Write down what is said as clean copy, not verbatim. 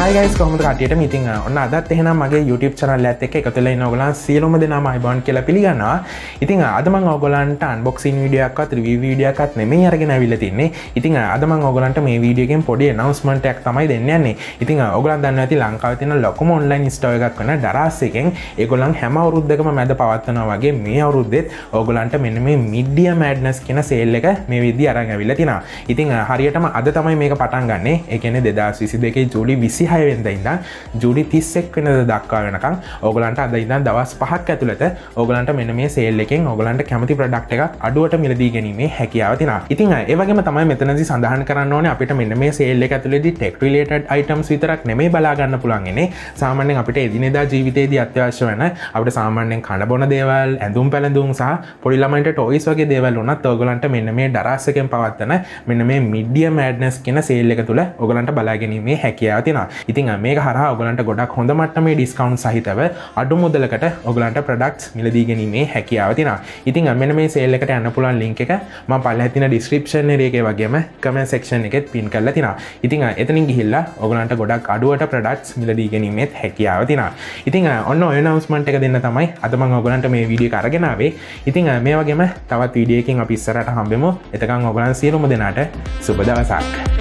Hi guys, කොහොමද කට්ටියට ඉතින් ඔන්න අදත් එහෙනම් මගේ YouTube channel එකත් එක්ක එකතු වෙලා ඉන්න ඔයගොල්ලන් සියලුම දෙනාම අයබෝන් කියලා පිළිගන්නවා. ඉතින් අද මම ඔයගොල්ලන්ට unboxing video එකක්වත් review video එකක්වත් නෙමෙයි අරගෙන ආවිල්ලා තින්නේ. ඉතින් අද මම ඔයගොල්ලන්ට මේ video එකෙන් පොඩි announcement එකක් තමයි දෙන්න යන්නේ. ඉතින් ඔයගොල්ලන් දන්නවා ඇති ලංකාවේ තියෙන ලොකුම online store එකක් වෙන Daraz එකෙන් ඒගොල්ලන් හැම අවුරුද්දකම මැද පවත්වනවා වගේ මේ අවුරුද්දෙත් ඔයගොල්ලන්ට මෙන්න මේ Media Madness කියන sale එක මේ විදිහට අරන් ආවිල්ලා තිනවා. ඉතින් හරියටම අද තමයි මේක පටන් ගන්නෙ. ඒ කියන්නේ 2022 ජූලි 26 වෙනිදා ඉඳන් ජූලි 31 වෙනිදා දක්වා වෙනකන් ඕගලන්ට අද ඉඳන් දවස් 5ක් ඇතුළත ඕගලන්ට මෙන්න මේ සේල් එකෙන් ඕගලන්ට කැමති ප්‍රොඩක්ට් එකක් අඩුවට මිලදී ගැනීමේ හැකියාව තියෙනවා. ඉතින් ඒ වගේම තමයි මෙතනදී සඳහන් කරන්න ඕනේ අපිට මෙන්න මේ සේල් එක ඇතුළේදී tech related items විතරක් නෙමෙයි බලා ගන්න පුළුවන් ඉන්නේ. සාමාන්‍යයෙන් අපිට එදිනෙදා ජීවිතේදී අත්‍යවශ්‍ය වෙන අපිට සාමාන්‍යයෙන් කන බොන දේවල්, ඇඳුම් පැළඳුම් සහ පොඩි ළමයින්ට toys වගේ දේවල් උනත් ඕගලන්ට මෙන්න මේ Daraz එකෙන් පවත්වන මෙන්න මේ Media Madness කියන සේල් එක තුල ඕගලන්ට බලා ගැනීමේ හැකියාව තියෙනවා. ඉතින් මේක හරහා ඔයගලන්ට ගොඩක් හොඳ මට්ටමේ ඩිස්කවුන්ට් සහිතව අඩු මුදලකට ඔයගලන්ට ප්‍රොඩක්ට්ස් මිලදී ගැනීමේ හැකියාව තියෙනවා. ඉතින් මෙන්න මේ සේල් එකට යන්න පුළුවන් link එක මම පල්ලෙහා තියෙන description එකේ වගේම comment section එකෙත් pin කරලා තියෙනවා. ඉතින් එතනින් ගිහිල්ලා ඔයගලන්ට ගොඩක් අඩුවට ප්‍රොඩක්ට්ස් මිලදී ගැනීමේ හැකියාව තියෙනවා. ඉතින් ඔන්න ඔය announcement එක දෙන්න තමයි අද මම ඔයගලන්ට මේ වීඩියෝ එක අරගෙන ආවේ. ඉතින් මේ වගේම තවත් වීඩියෝ එකකින් අපි ඉස්සරහට හම්බෙමු. එතකන් ඔයගලන් සියලුම දෙනාට සුබ දවසක්.